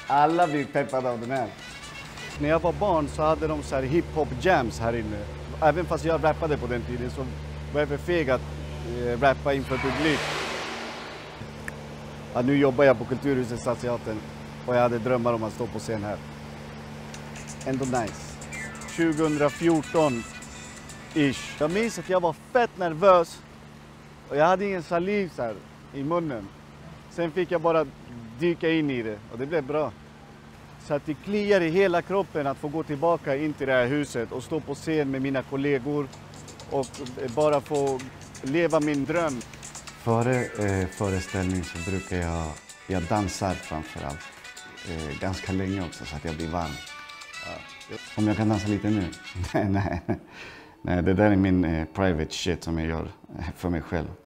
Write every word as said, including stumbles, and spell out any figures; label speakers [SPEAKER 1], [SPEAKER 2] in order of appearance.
[SPEAKER 1] Alla blir peppade av den här. När jag var barn så hade de så här hiphop jams här inne. Även fast jag rappade på den tiden så var jag för feg att eh, rappa inför publik. Ja, nu jobbar jag på Kulturhuset Stadsteatern och jag hade drömmar om att stå på scen här. Ändå nice. tjugohundrafjorton-ish. Jag minns att jag var fett nervös och jag hade ingen saliv så här i munnen. Sen fick jag bara dyka in i det och det blev bra. Så att det kliar i hela kroppen att få gå tillbaka in till det här huset och stå på scen med mina kollegor och bara få leva min dröm. Före eh, föreställning så brukar jag, jag dansar framför allt. Eh, ganska länge också så att jag blir varm. Ja. Om jag kan dansa lite nu? nej, nej, nej, det där är min eh, private shit som jag gör för mig själv.